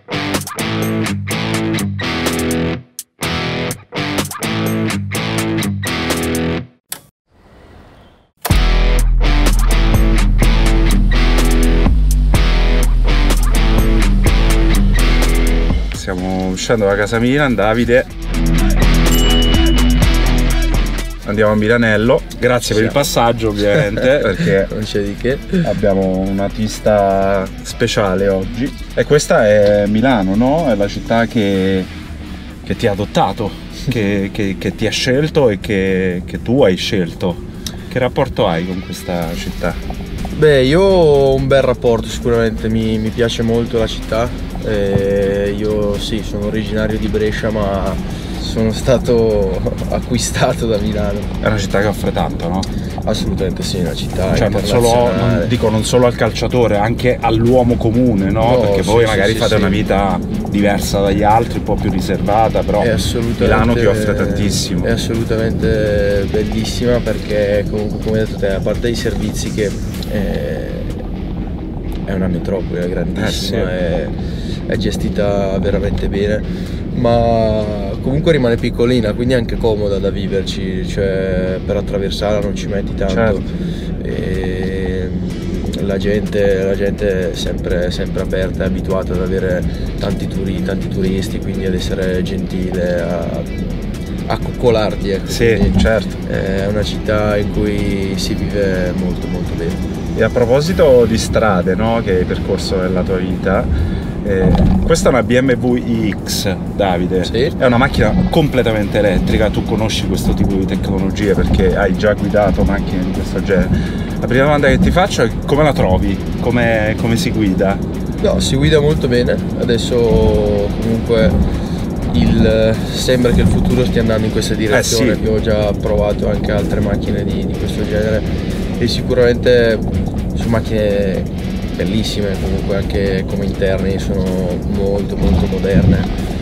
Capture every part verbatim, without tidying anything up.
Stiamo uscendo da Casa Milan, Davide. Andiamo a Milanello. Grazie per il passaggio, ovviamente, perché non c'è di che. Abbiamo una pista speciale oggi. E questa è Milano, no? È la città che, che ti ha adottato, che, che, che ti ha scelto e che, che tu hai scelto. Che rapporto hai con questa città? Beh, io ho un bel rapporto, sicuramente mi, mi piace molto la città. Eh, io sì, sono originario di Brescia, ma sono stato acquistato da Milano. È una città che offre tanto, no? Assolutamente sì, una città cioè, non solo, non, dico non solo al calciatore, anche all'uomo comune, no? No, perché sì, voi sì, magari sì, fate sì. una vita diversa dagli altri, un po' più riservata, però Milano ti offre tantissimo. È assolutamente bellissima, perché comunque, come hai detto te, a parte i servizi che eh, è una metropoli, è grandissima, eh sì. è, è gestita veramente bene, ma comunque rimane piccolina, quindi è anche comoda da viverci, cioè per attraversarla non ci metti tanto. Certo. E la gente, la gente è sempre, sempre aperta, è abituata ad avere tanti, turi, tanti turisti, quindi ad essere gentile, a, a coccolarti, ecco. Sì, quindi certo. È una città in cui si vive molto molto bene. E a proposito di strade, no, che hai percorso nella tua vita, eh, questa è una B M W i X, Davide. Sì. È una macchina completamente elettrica. Tu conosci questo tipo di tecnologie perché hai già guidato macchine di questo genere. La prima domanda che ti faccio è: come la trovi? Come, come si guida? No, si guida molto bene. Adesso comunque il, sembra che il futuro stia andando in questa direzione. Eh sì. Io ho già provato anche altre macchine di, di questo genere e sicuramente sono macchine bellissime, comunque anche come interni sono molto molto moderne,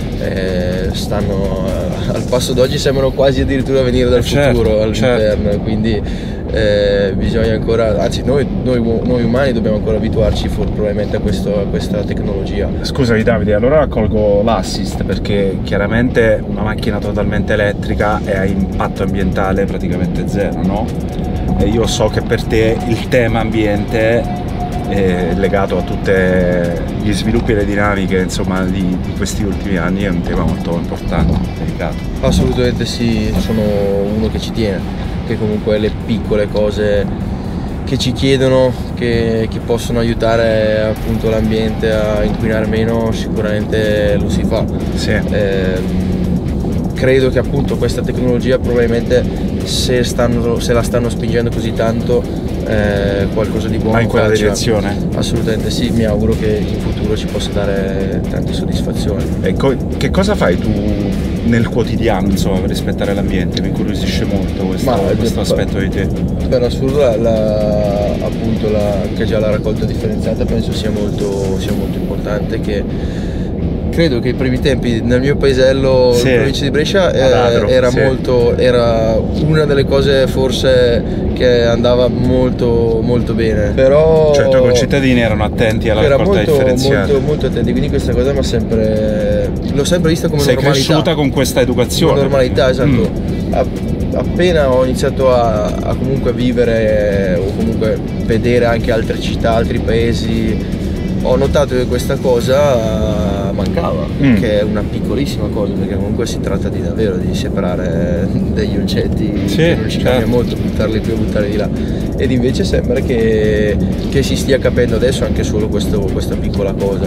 eh, stanno al passo d'oggi, sembrano quasi addirittura venire dal certo, futuro all'interno, certo. Quindi eh, bisogna ancora, anzi noi, noi, noi umani dobbiamo ancora abituarci probabilmente a, questo, a questa tecnologia. Scusami Davide, allora raccolgo l'assist, perché chiaramente una macchina totalmente elettrica e ha impatto ambientale praticamente zero, no? E io so che per te il tema ambiente è legato a tutti gli sviluppi e le dinamiche, insomma, di, di questi ultimi anni, è un tema molto importante, delicato. Assolutamente sì, sono uno che ci tiene, che comunque le piccole cose che ci chiedono, che, che possono aiutare appunto l'ambiente a inquinare meno, sicuramente lo si fa. Sì. Eh, credo che appunto questa tecnologia probabilmente, se, stanno, se la stanno spingendo così tanto, eh, qualcosa di buono va in quella faccia. direzione? Assolutamente sì, mi auguro che in futuro ci possa dare tante soddisfazioni. E co che cosa fai tu nel quotidiano, insomma, per rispettare l'ambiente? Mi incuriosisce molto questo, Ma, questo aspetto di te. Per assurdo la, la, appunto la, anche già la raccolta differenziata penso sia molto, sia molto importante, che credo che i primi tempi nel mio paesello, sì, in provincia di Brescia, eh, Adro, era, sì. molto, era una delle cose forse che andava molto molto bene. Però cioè i tuoi concittadini erano attenti alla era raccolta molto, differenziata? Molto, molto attenti, quindi questa cosa mi ha sempre, l'ho sempre vista come Sei normalità. Sei cresciuta con questa educazione? Come normalità, esatto. Mm. A, appena ho iniziato a, a comunque vivere o comunque vedere anche altre città, altri paesi, ho notato che questa cosa mancava, mm. che è una piccolissima cosa, perché comunque si tratta di davvero di separare degli oggetti, sì, che non ci cambia, certo, molto, buttarli qui o buttarli di là, ed invece sembra che, che si stia capendo adesso anche solo questo, questa piccola cosa.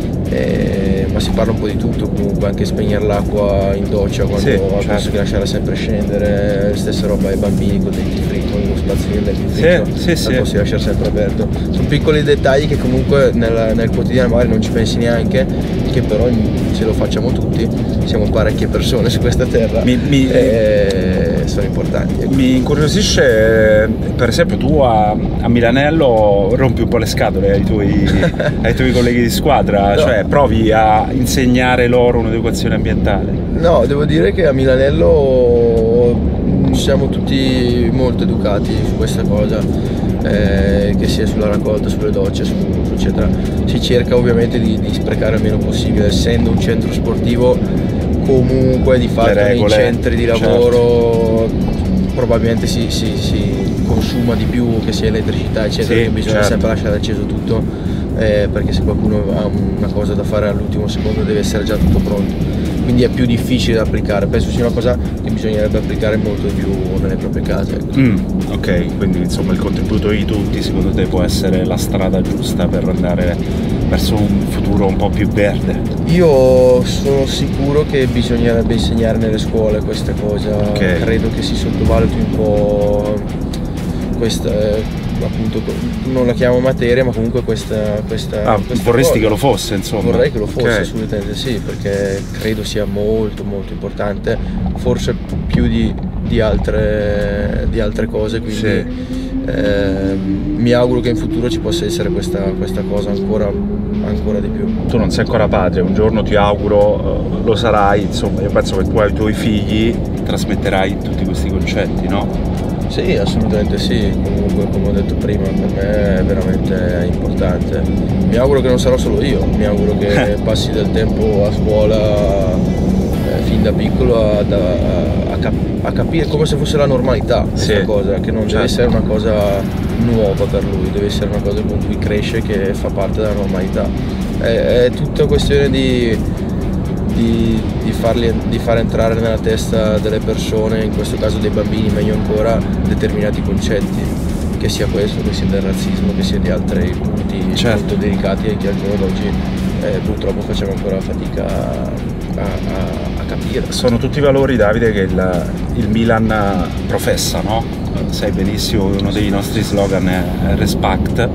Eh, ma si parla un po' di tutto, comunque anche spegnere l'acqua in doccia quando, sì, certo, posso che lasciarla sempre scendere, stessa roba ai bambini con dei dentifricio, con uno spazzolino del dentifricio, sì, sì, la posso sì. lasciare sempre aperto. Sono piccoli dettagli che comunque nel, nel quotidiano magari non ci pensi neanche, che però se lo facciamo tutti, siamo parecchie persone su questa terra, mi, mi, e sono importanti. Mi incuriosisce, per esempio tu a, a Milanello rompi un po' le scatole ai tuoi, ai tuoi colleghi di squadra, no. Cioè provi a insegnare loro un'educazione ambientale? No, devo dire che a Milanello siamo tutti molto educati su questa cosa. eh, che sia sulla raccolta, sulle docce, su, eccetera. Si cerca ovviamente di, di sprecare il meno possibile, essendo un centro sportivo comunque di fatto nei centri di lavoro, certo, probabilmente si, si, si consuma di più, che sia elettricità eccetera, sì, che bisogna certo. sempre lasciare acceso tutto, eh, perché se qualcuno ha una cosa da fare all'ultimo secondo deve essere già tutto pronto, quindi è più difficile da applicare. Penso sia una cosa che bisognerebbe applicare molto di più nelle proprie case. Mm, ok, quindi insomma il contributo di tutti secondo te può essere la strada giusta per andare verso un futuro un po' più verde? Io sono sicuro che bisognerebbe insegnare nelle scuole queste cose, okay. Credo che si sottovaluti un po' questa, appunto, non la chiamo materia, ma comunque questa, questa, ah, questa vorresti cosa. che lo fosse, insomma? Vorrei che lo fosse, okay. assolutamente sì, perché credo sia molto molto importante, forse più di, di, altre, di altre cose, quindi sì. eh, mi auguro che in futuro ci possa essere questa, questa cosa ancora, ancora di più. Tu non sei ancora padre, un giorno ti auguro uh, lo sarai, insomma io penso che tu ai tuoi figli trasmetterai tutti questi concetti, no? Sì, assolutamente sì, comunque come ho detto prima per me è veramente importante. Mi auguro che non sarò solo io, mi auguro che passi del tempo a scuola eh, fin da piccolo a, a, a, cap a capire come se fosse la normalità questa sì. cosa, che non certo. deve essere una cosa nuova per lui, deve essere una cosa con cui cresce, che fa parte della normalità. È, è tutta questione di Di, di, farli, di far entrare nella testa delle persone, in questo caso dei bambini meglio ancora, determinati concetti, che sia questo, che sia del razzismo, che sia di altri punti certo. molto delicati e che al giorno d'oggi eh, purtroppo facciamo ancora fatica a, a, a capire. Sono tutti valori, Davide, che il, il Milan professa, no? Sai benissimo che uno dei nostri slogan è respect,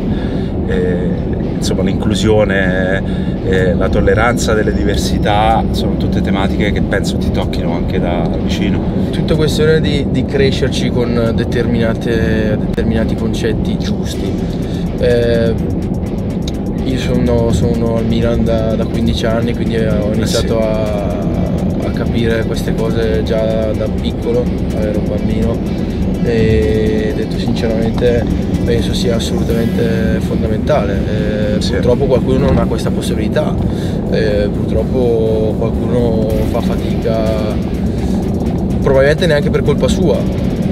e, insomma l'inclusione, eh, la tolleranza delle diversità sono tutte tematiche che penso ti tocchino anche da vicino. Tutta questione di, di crescerci con determinate, determinati concetti giusti. Eh, io sono, sono al Milan da, da quindici anni, quindi ho iniziato eh sì. a, a capire queste cose già da piccolo, ero un bambino, e detto sinceramente penso sia assolutamente fondamentale. Eh, sì. Purtroppo qualcuno non ha questa possibilità, eh, purtroppo qualcuno fa fatica, probabilmente neanche per colpa sua,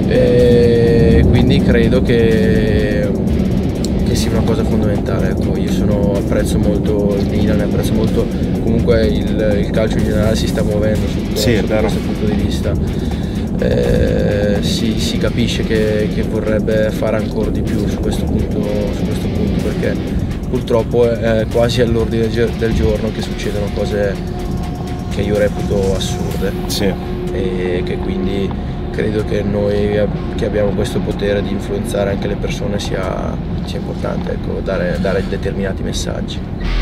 e quindi credo che, che sia una cosa fondamentale. Ecco, io sono, apprezzo molto il Milan, apprezzo molto comunque il, il calcio in generale, si sta muovendo sotto, sì, sotto questo punto di vista. Eh, si, si capisce che, che vorrebbe fare ancora di più su questo punto, su questo punto perché purtroppo è quasi all'ordine del giorno che succedono cose che io reputo assurde, sì. e che quindi credo che noi che abbiamo questo potere di influenzare anche le persone sia, sia importante, ecco, dare, dare determinati messaggi.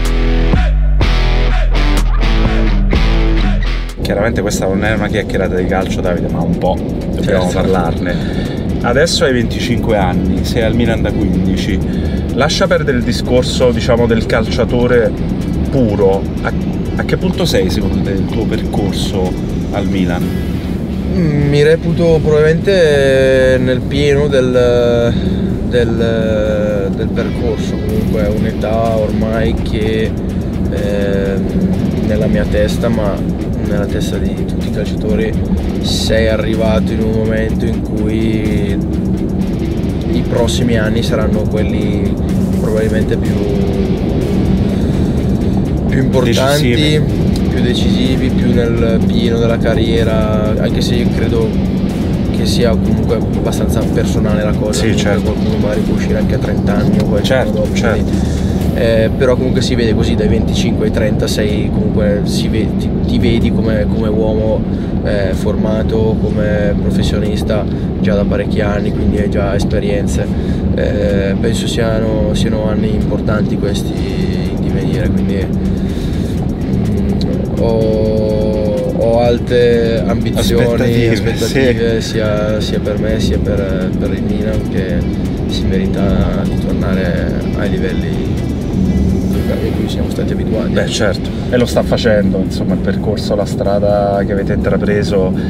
Chiaramente questa non è una chiacchierata di calcio, Davide, ma un po' dobbiamo certo. parlarne. Adesso hai venticinque anni, sei al Milan da quindici. Lascia perdere il discorso, diciamo, del calciatore puro. A, a che punto sei, secondo te, del tuo percorso al Milan? Mi reputo probabilmente nel pieno del, del, del percorso, comunque è un'età ormai che eh, nella mia testa, ma nella testa di tutti i calciatori, sei arrivato in un momento in cui i prossimi anni saranno quelli probabilmente più, più importanti, decisivi. più decisivi, più nel pieno della carriera, anche se io credo che sia comunque abbastanza personale la cosa, sì, certo. qualcuno magari può uscire anche a trenta anni o qualcosa certo, dopo, certo. Quindi, Eh, però comunque si vede così dai venticinque ai trenta, sei comunque si vede, ti, ti vedi come, come uomo eh, formato, come professionista già da parecchi anni, quindi hai già esperienze. Eh, penso siano, siano anni importanti questi in divenire, quindi mh, ho, ho alte ambizioni, aspettative, aspettative sì. sia, sia per me sia per, per il Milan, che si merita di tornare ai livelli a cui siamo stati abituati. Beh certo, e lo sta facendo, insomma il percorso, la strada che avete intrapreso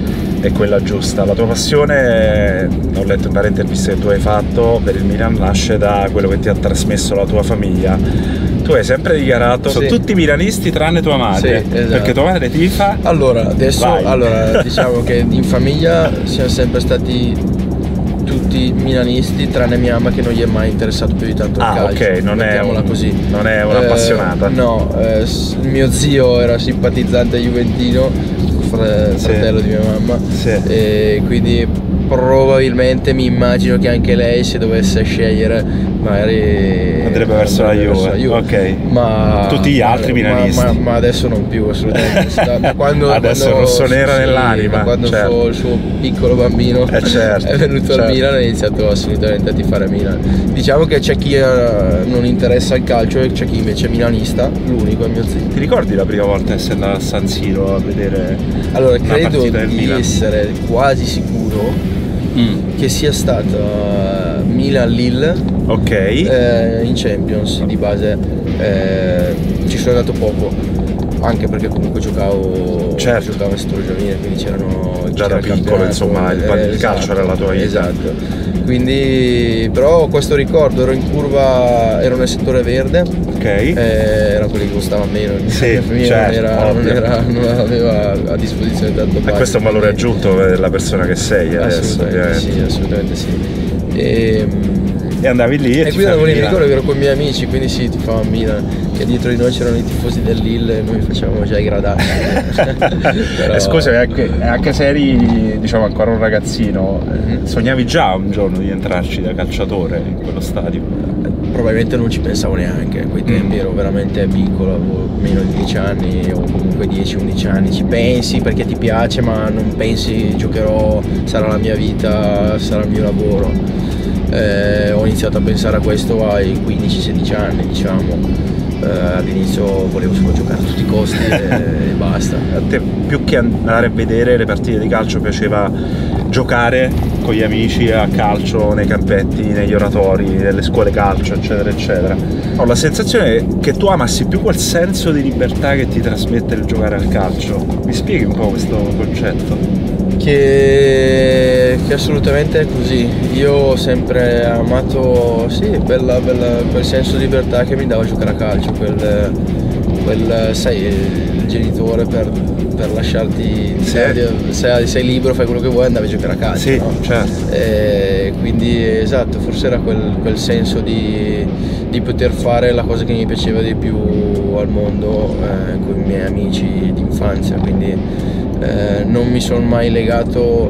è quella giusta. La tua passione, ho letto in varie interviste che tu hai fatto per il Milan, nasce da quello che ti ha trasmesso la tua famiglia. Tu hai sempre dichiarato, Sì. sono tutti milanisti tranne tua madre, Sì, esatto. perché tua madre tifa. Allora, adesso Vai. allora, diciamo che in famiglia siamo sempre stati tutti milanisti, tranne mia mamma che non gli è mai interessato più di tanto il Ah, calcio. ok, non è, mettiamola un- così. non è un'appassionata. Eh, no, eh, s- mio zio era simpatizzante juventino, fre- Sì. fratello di mia mamma, Sì. e quindi probabilmente mi immagino che anche lei, se dovesse scegliere, magari Andrebbe verso la andrebbe Juve. Ok. Ma Tutti gli altri ma- milanisti. Ma, ma adesso non più, assolutamente. Da, da quando, Adesso quando- è rossonera sì, nell'anima, da quando certo. il, suo, il suo piccolo bambino Eh, certo, è venuto certo. al Milan e ha iniziato assolutamente a tifare Milan. Diciamo che c'è chi eh, non interessa il calcio e c'è chi invece è milanista, l'unico è mio zio. Ti ricordi la prima volta che sei andato a San Siro a vedere Allora, una credo partita del di Milan? essere quasi sicuro Mm. che sia stata Milan-Lille Ok. eh, in Champions di base. Eh, ci sono andato poco, anche perché comunque giocavo, Certo. giocavo in settore giovanile, quindi c'erano Già da c'era il piccolo, campionato, insomma, il- eh, il calcio era la tua vita. Esatto. Quindi, però questo ricordo, ero in curva, ero nel settore verde, Ok. eh, era quelli che costavano meno. Sì, La mia certo, non, era, non, ovvio. era, non aveva a disposizione tanto E spazio, questo è un valore quindi- aggiunto della persona che sei adesso, assolutamente ovviamente. sì, assolutamente sì. E, E andavi lì e, e ti quindi favi mi Milan. ricordo che ero con i miei amici, quindi sì, ti fa Milan, che dietro di noi c'erano i tifosi del Lille e noi facevamo già i gradati. Però- Eh, scusami, anche, anche se eri, diciamo, ancora un ragazzino, eh, sognavi già un giorno di entrarci da calciatore in quello stadio? Probabilmente non ci pensavo neanche, a quei tempi ero veramente piccolo, avevo meno di dieci anni o comunque dieci undici anni, ci pensi perché ti piace ma non pensi giocherò, sarà la mia vita, sarà il mio lavoro. Eh, ho iniziato a pensare a questo ai quindici sedici anni, diciamo. Eh, all'inizio volevo solo giocare a tutti i costi e, e basta. A te più che andare a vedere le partite di calcio piaceva giocare con gli amici a calcio nei campetti, negli oratori, nelle scuole calcio, eccetera eccetera. Ho la sensazione che tu amassi più quel senso di libertà che ti trasmette il giocare al calcio. Mi spieghi un po' questo concetto? Che, che assolutamente è così. Io ho sempre amato, sì, bella, bella, quel senso di libertà che mi dava giocare a calcio, quel, quel sai, il genitore per, per lasciarti, Sì. sei, sei libero, fai quello che vuoi, andavi a giocare a calcio. Sì, no? certo. E quindi esatto, forse era quel, quel senso di, di poter fare la cosa che mi piaceva di più al mondo eh, con i miei amici d'infanzia, quindi eh, non mi sono mai legato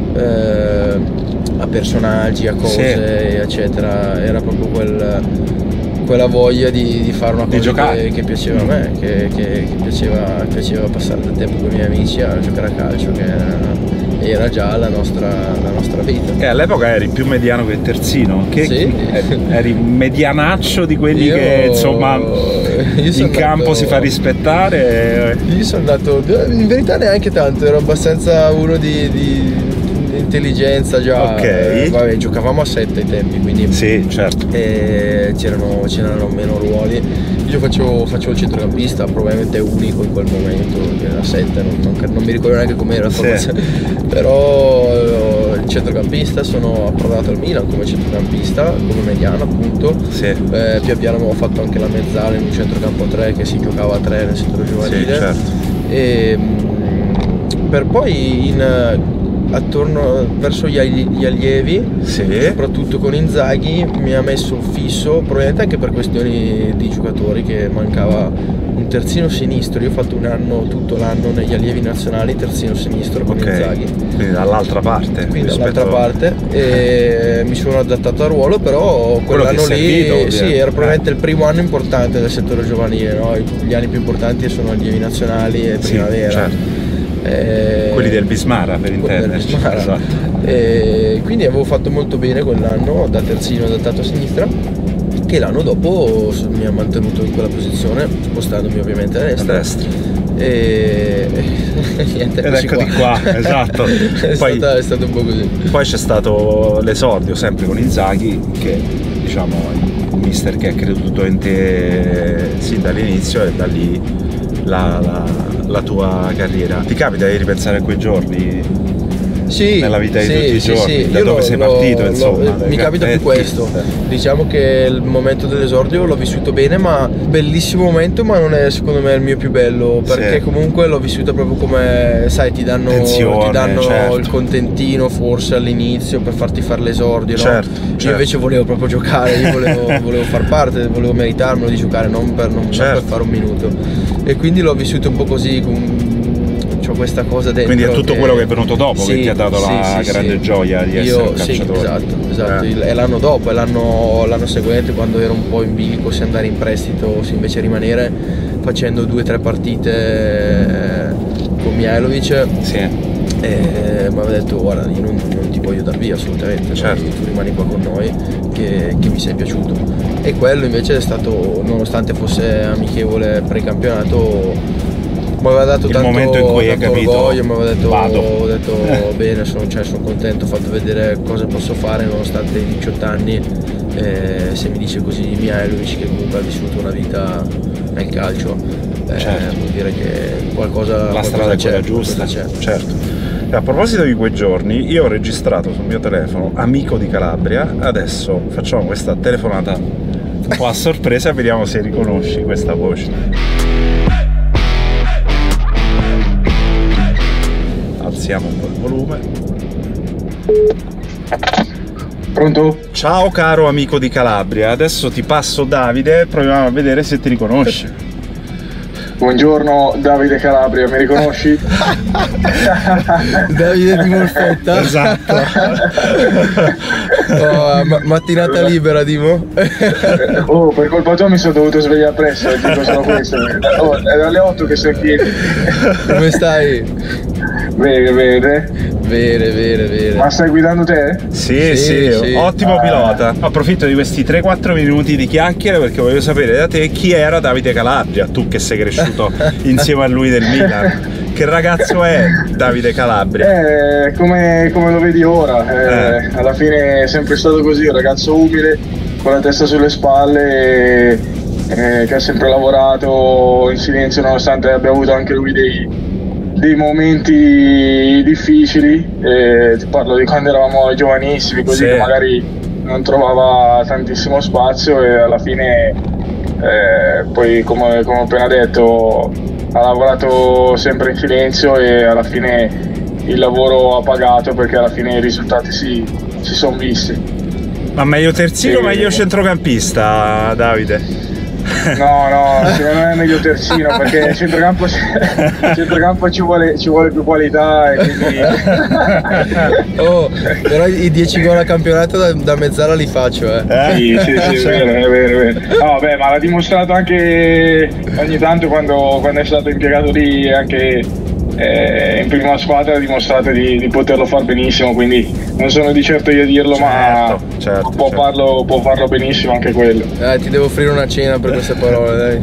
eh, a personaggi, a cose, Sì. eccetera. Era proprio quel, quella voglia di, di fare una Di cosa giocare. che, che piaceva a me, che, che, che piaceva, piaceva passare del tempo con i miei amici a giocare a calcio, che era, era già la nostra, la nostra vita. E all'epoca eri più mediano che terzino, che Sì. eri un medianaccio di quelli Io- che insomma io sono in campo andato- si fa rispettare. Io sono andato, in verità neanche tanto, ero abbastanza uno di, di- di intelligenza già. Ok. Eh, vabbè, giocavamo a sette ai tempi, quindi Sì, certo. e c'erano, c'erano meno ruoli. Io facevo, facevo il centrocampista, probabilmente unico in quel momento, che era sette, non, non- non mi ricordo neanche com'era la Sì. formazione. Però eh, il centrocampista, sono approdato al Milan come centrocampista, come mediano appunto. Sì. Eh, pian piano avevo fatto anche la mezzala in un centrocampo a tre, che si giocava a tre nel settore giovanile. Sì, certo. E, mh, per poi in, attorno verso gli, agli- gli allievi, Sì. soprattutto con Inzaghi, mi ha messo fisso, probabilmente anche per questioni di giocatori, che mancava un terzino sinistro. Io ho fatto un anno, tutto l'anno negli allievi nazionali, terzino sinistro con Ok. Inzaghi, Quindi dall'altra parte. quindi rispetto- dall'altra parte, e mi sono adattato al ruolo, però Quello quell'anno ti è lì servito, ovviamente. sì, era probabilmente il primo anno importante del settore giovanile, no? Gli anni più importanti sono allievi nazionali e Sì, primavera. certo. Eh, Quelli del Bismara, per quelli del intenderci. Bismara. Esatto. E quindi avevo fatto molto bene quell'anno, da terzino adattato a sinistra, che l'anno dopo mi ha mantenuto in quella posizione, spostandomi ovviamente a A destra. destra. E, e niente, Ed eccoci eccoti qua, esatto. è, Poi- stata- è stato un po' così. Poi c'è stato l'esordio sempre con Inzaghi, che diciamo è un mister che ha creduto in te sin dall'inizio, e da lì la, la- la tua carriera. Ti capita di ripensare a quei giorni? sì, nella vita di sì, tutti i sì, giorni, sì. da Io dove lo, sei lo, partito, lo, insomma. mi capita più questo. Diciamo che il momento dell'esordio l'ho vissuto bene, ma bellissimo momento, ma non è secondo me il mio più bello, perché sì. comunque l'ho vissuto proprio come, sai, ti danno, Tensione, ti danno certo. il contentino forse all'inizio per farti fare l'esordio, certo, no? certo. Io invece volevo proprio giocare, io volevo, volevo far parte, volevo meritarmelo di giocare, non per, non, certo. non per fare un minuto. E quindi l'ho vissuto un po' così, con c'ho questa cosa dentro. Quindi è tutto che... quello che è venuto dopo sì, che ti ha dato sì, la sì, grande sì. gioia di essere Io, un calciatore. Sì, esatto, esatto. Eh. Il, è l'anno dopo, è l'anno, l'anno seguente, quando ero un po' in bilico se andare in prestito o se invece rimanere, facendo due o tre partite con Mihajlovic. Sì. E mi aveva detto guarda, io non, non ti voglio dar via assolutamente, certo. Noi, tu rimani qua con noi che, che mi sei piaciuto. E quello invece è stato, nonostante fosse amichevole pre-campionato, mi aveva dato il tanto, momento in cui hai tanto capito, orgoglio, mi aveva detto, vado. ho detto bene, sono, cioè, sono contento, ho fatto vedere cosa posso fare nonostante i diciotto anni. Eh, se mi dice così Mihajlovic, che comunque ha vissuto una vita nel calcio, eh, certo. vuol dire che qualcosa, la strada è quella giusta, c'è. certo. E a proposito di quei giorni, io ho registrato sul mio telefono Amico di Calabria. Adesso facciamo questa telefonata un po' a sorpresa e vediamo se riconosci questa voce. Alziamo un po' il volume. Pronto? Ciao caro amico di Calabria, adesso ti passo Davide e proviamo a vedere se ti riconosci. Buongiorno Davide Calabria, mi riconosci? Davide di Molfetta? Esatto. Oh, ma mattinata libera, Dimo? Oh, per colpa tua mi sono dovuto svegliare presto, dico solo questo. Oh, è dalle otto che sei in piedi. Come stai? Bene, bene. Bene, bene, bene. Ma stai guidando te? Sì, Sì, sì, sì. ottimo Ah. pilota. Approfitto di questi tre quattro minuti di chiacchiere perché voglio sapere da te chi era Davide Calabria, tu che sei cresciuto insieme a lui del Milan. Che ragazzo è Davide Calabria? Eh, come, come lo vedi ora, eh, Eh. alla fine è sempre stato così, un ragazzo umile, con la testa sulle spalle, eh, che ha sempre lavorato in silenzio nonostante abbia avuto anche lui dei, dei momenti difficili. Eh, ti parlo di quando eravamo giovanissimi, così Sì. che magari non trovava tantissimo spazio e alla fine, eh, poi come, come ho appena detto, ha lavorato sempre in silenzio e alla fine il lavoro ha pagato, perché alla fine i risultati si, si sono visti. Ma meglio terzino o Sì. meglio centrocampista, Davide? No, no, secondo me è meglio terzino, perché a centrocampo, a centrocampo ci, vuole, ci vuole più qualità e quindi... Oh, però i dieci gol a campionato da, da mezzala li faccio, eh. Eh? Sì, sì, sì, è vero, è vero, è vero. No, beh, ma l'ha dimostrato anche ogni tanto quando, quando è stato impiegato lì, anche eh, in prima squadra ha dimostrato di, di poterlo fare benissimo, quindi non sono di certo io a dirlo, ma Certo, certo, può, certo. Farlo, può farlo benissimo anche quello. Eh, ti devo offrire una cena per queste parole, dai.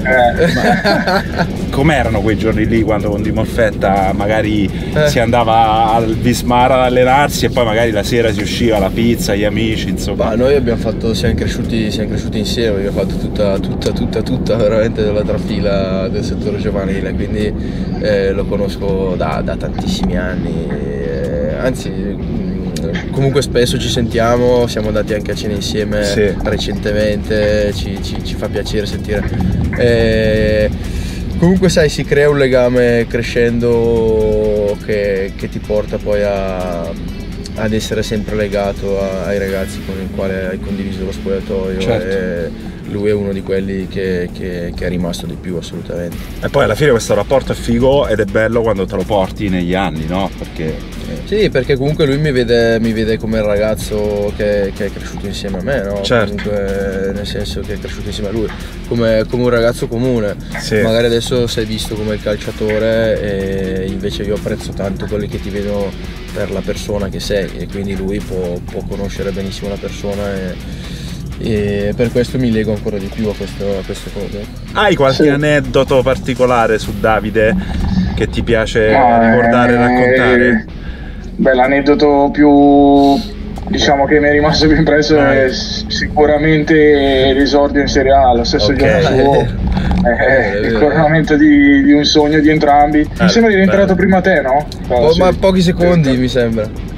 Eh, Com'erano quei giorni lì quando con Di Molfetta magari Eh. si andava al Vismar ad allenarsi e poi magari la sera si usciva la pizza, gli amici, insomma? Ma noi abbiamo fatto, siamo cresciuti, siamo cresciuti insieme, abbiamo fatto tutta, tutta, tutta, tutta veramente della trafila del settore giovanile, quindi eh, lo conosco da, da tantissimi anni, eh, anzi mh, comunque spesso ci sentiamo, siamo andati anche a cena insieme Sì. recentemente, ci, ci, ci fa piacere sentire. Eh, Comunque sai, si crea un legame crescendo che, che ti porta poi a, ad essere sempre legato a, ai ragazzi con i quali hai condiviso lo spogliatoio. Certo. E lui è uno di quelli che, che, che è rimasto di più, assolutamente. E poi alla fine questo rapporto è figo ed è bello quando te lo porti negli anni, no? Perché eh, Sì, perché comunque lui mi vede, mi vede come il ragazzo che, che è cresciuto insieme a me, no? Certo. Comunque, nel senso che è cresciuto insieme a lui, come, come un ragazzo comune. Sì. Magari adesso sei visto come il calciatore e invece io apprezzo tanto quelli che ti vedono per la persona che sei, e quindi lui può, può conoscere benissimo la persona e, e per questo mi lego ancora di più a, questo, a queste cose. hai qualche Sì. aneddoto particolare su Davide che ti piace no, ricordare e eh, raccontare? Beh, l'aneddoto più, diciamo, che mi è rimasto più impresso Eh. è s- sicuramente l'esordio in Serie A, lo stesso Ok. giorno suo. È Eh, vero. il coronamento di, di un sogno di entrambi. Mi sembra di aver entrato bello. prima te, no? Oh, Sì. ma pochi secondi mi sembra.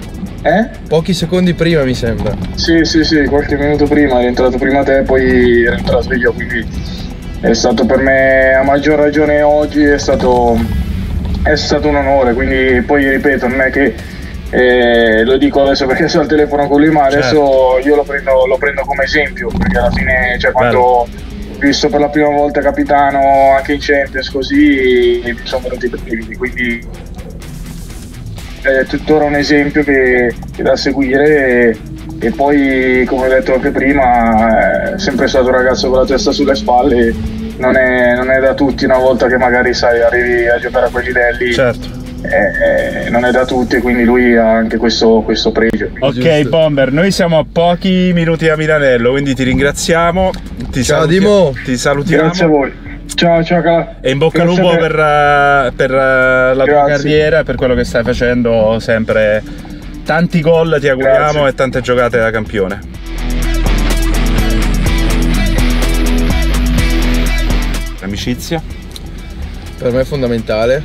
Eh? Pochi secondi prima mi sembra. Sì, sì, sì, qualche minuto prima, è entrato prima te, poi è entrato io, quindi è stato per me, a maggior ragione oggi, è stato, è stato un onore, quindi poi ripeto, non è che eh, lo dico adesso perché sono al telefono con lui, ma adesso certo. io lo prendo, lo prendo come esempio, perché alla fine, cioè, quando ho visto per la prima volta capitano anche in Champions così, mi sono venuti i brividi, quindi è tuttora un esempio che, che da seguire e, e poi, come ho detto anche prima, è sempre stato un ragazzo con la testa sulle spalle, non è, non è da tutti, una volta che magari sai arrivi a giocare a quei livelli, certo. eh, non è da tutti, quindi lui ha anche questo, questo pregio. Ok Giusto. Bomber, noi siamo a pochi minuti da Milanello, quindi ti ringraziamo, ti, ciao saluti Dimo, ti salutiamo. Grazie a voi. Ciao, ciao Calà. E in bocca al lupo per, per la Grazie. tua carriera e per quello che stai facendo, sempre tanti gol ti auguriamo. Grazie. E tante giocate da campione. L'amicizia? Per me è fondamentale,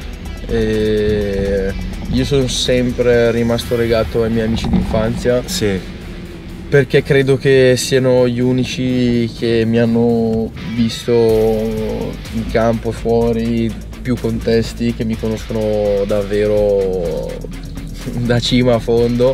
e io sono sempre rimasto legato ai miei amici d'infanzia. Sì. Perché credo che siano gli unici che mi hanno visto in campo, fuori, più contesti, che mi conoscono davvero da cima a fondo,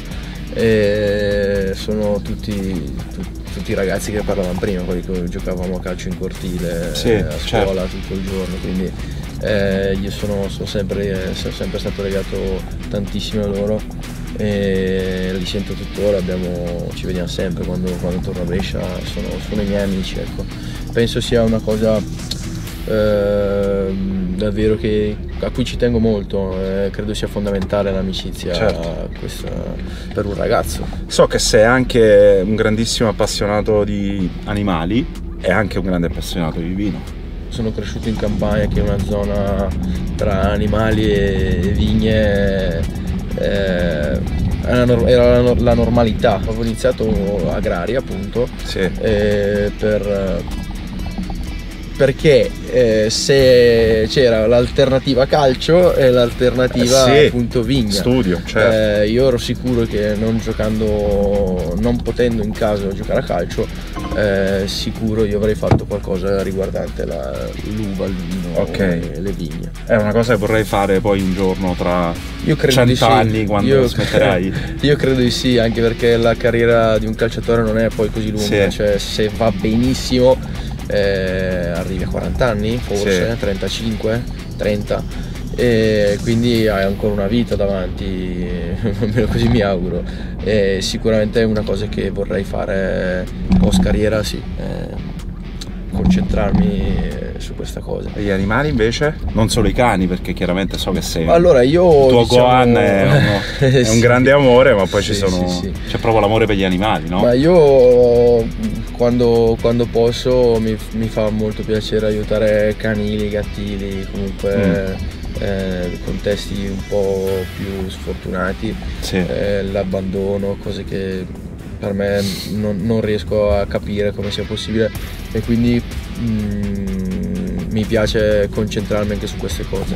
e sono tutti, tutti, tutti i ragazzi che parlavamo prima, quelli che giocavamo a calcio in cortile, sì, a scuola, certo. tutto il giorno, quindi eh, io sono, sono, sempre, sono sempre stato legato tantissimo a loro. E li sento tuttora, abbiamo, ci vediamo sempre quando, quando torno a Brescia, sono, sono i miei amici, ecco. Penso sia una cosa eh, davvero che, a cui ci tengo molto, eh, credo sia fondamentale l'amicizia, certo. questa, per un ragazzo. So che sei anche un grandissimo appassionato di animali e anche un grande appassionato di vino. Sono cresciuto in Campania, che è una zona tra animali e vigne. Eh, era la, la normalità. Avevo iniziato agraria, appunto, sì. eh, per, perché eh, se c'era l'alternativa calcio e l'alternativa eh sì, appunto vigna, studio, certo. eh, io ero sicuro che non giocando, non potendo in caso giocare a calcio, eh, sicuro io avrei fatto qualcosa riguardante la, l'uva, il vino, okay. e le vigne. È una cosa che vorrei fare poi un giorno tra cent'anni, sì. quando io, smetterai. Io credo di sì, anche perché la carriera di un calciatore non è poi così lunga, sì. cioè se va benissimo eh, arrivi a quaranta anni, forse, sì. trentacinque, trenta, e quindi hai ancora una vita davanti, almeno così mi auguro, e sicuramente è una cosa che vorrei fare post carriera, sì, eh, concentrarmi su questa cosa. E gli animali invece? Non solo i cani, perché chiaramente so che sei allora io il tuo diciamo... Gohan è, uno, è un sì. grande amore, ma poi sì, ci sono sì, sì. c'è proprio l'amore per gli animali, no? Ma io quando, quando posso mi, mi fa molto piacere aiutare canili, gattili, comunque mm. eh, contesti un po' più sfortunati, sì. eh, l'abbandono, cose che per me non, non riesco a capire come sia possibile, e quindi mm, mi piace concentrarmi anche su queste cose.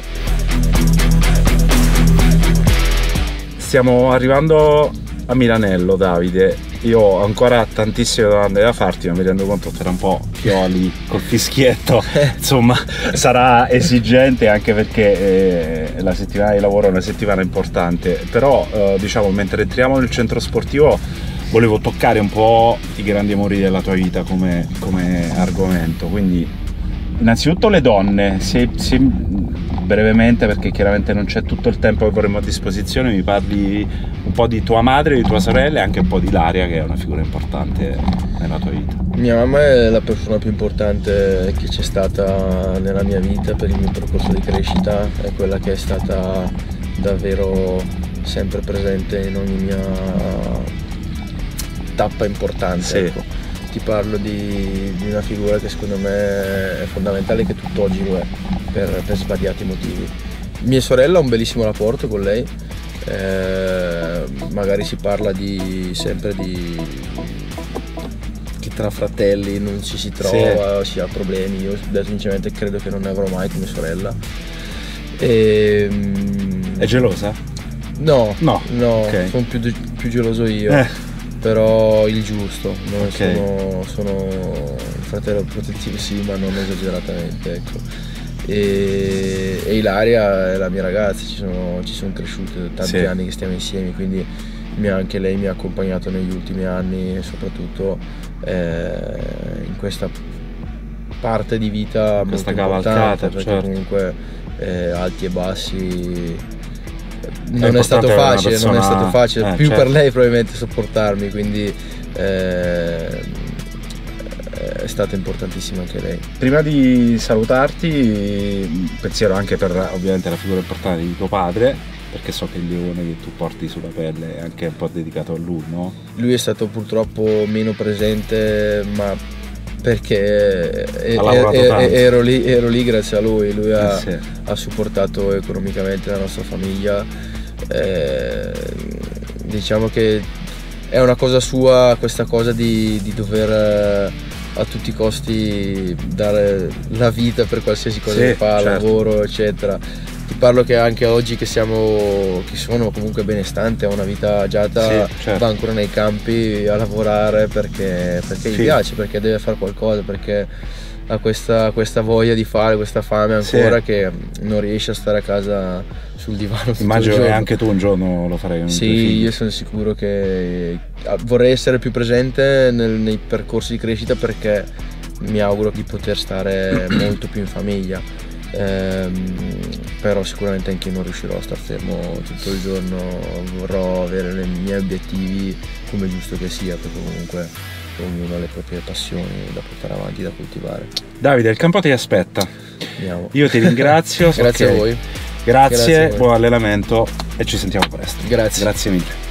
Stiamo arrivando a Milanello, Davide. Io ho ancora tantissime domande da farti, ma mi rendo conto che tra un po' chioli col fischietto, insomma sarà esigente, anche perché eh, la settimana di lavoro è una settimana importante, però eh, diciamo, mentre entriamo nel centro sportivo volevo toccare un po' i grandi amori della tua vita come, come argomento, quindi innanzitutto le donne, se, se brevemente, perché chiaramente non c'è tutto il tempo che vorremmo a disposizione, mi parli un po' di tua madre, di tua sorella e anche un po' di Ilaria, che è una figura importante nella tua vita. Mia mamma è la persona più importante che c'è stata nella mia vita per il mio percorso di crescita, è quella che è stata davvero sempre presente in ogni mia tappa importante, sì. Ecco. Ti parlo di, di una figura che secondo me è fondamentale, che tutt'oggi lo è, per, per svariati motivi. Mia sorella ha un bellissimo rapporto con lei, eh, magari si parla di, sempre di che tra fratelli non ci si trova, sì. si ha problemi. Io sinceramente credo che non ne avrò mai con mia sorella. E, è gelosa? No, no, no, okay. sono più, più geloso io, eh. però il giusto, non okay. sono, sono un fratello protettivo, sì, ma non esageratamente, ecco. E, e Ilaria è la mia ragazza, ci sono, ci sono cresciute tanti sì. anni che stiamo insieme, quindi mi, anche lei mi ha accompagnato negli ultimi anni, soprattutto eh, in questa parte di vita questa molto importante, perché certo. comunque eh, alti e bassi non è, è stato facile, persona... non è stato facile, eh, più certo. per lei probabilmente sopportarmi, quindi eh, è stata importantissima anche lei. Prima di salutarti, un pensiero anche per ovviamente la figura importante di tuo padre, perché so che il leone che tu porti sulla pelle è anche un po' dedicato a lui, no? Lui è stato purtroppo meno presente, ma perché ero, ero, lì, ero lì grazie a lui, lui ha, eh sì. ha supportato economicamente la nostra famiglia, eh, diciamo che è una cosa sua questa cosa di, di dover a tutti i costi dare la vita per qualsiasi cosa sì, che fa, certo. lavoro eccetera. Ti parlo che anche oggi che siamo, che sono comunque benestante, ha una vita agiata, sì, certo. va ancora nei campi a lavorare perché, perché sì. gli piace, perché deve fare qualcosa, perché ha questa, questa voglia di fare, questa fame ancora sì. che non riesce a stare a casa sul divano tutto Immagino il giorno. Che anche tu un giorno lo farei. Sì, io sono sicuro che vorrei essere più presente nel, nei percorsi di crescita, perché mi auguro di poter stare molto più in famiglia. Ehm, però sicuramente anche io non riuscirò a star fermo tutto il giorno, vorrò avere i miei obiettivi, come è giusto che sia, perché comunque ognuno ha le proprie passioni da portare avanti, da coltivare. Davide, il campo ti aspetta. Andiamo. Io ti ringrazio. Grazie okay. a voi. Grazie, Grazie a voi. Buon allenamento e ci sentiamo presto. Grazie. Grazie mille.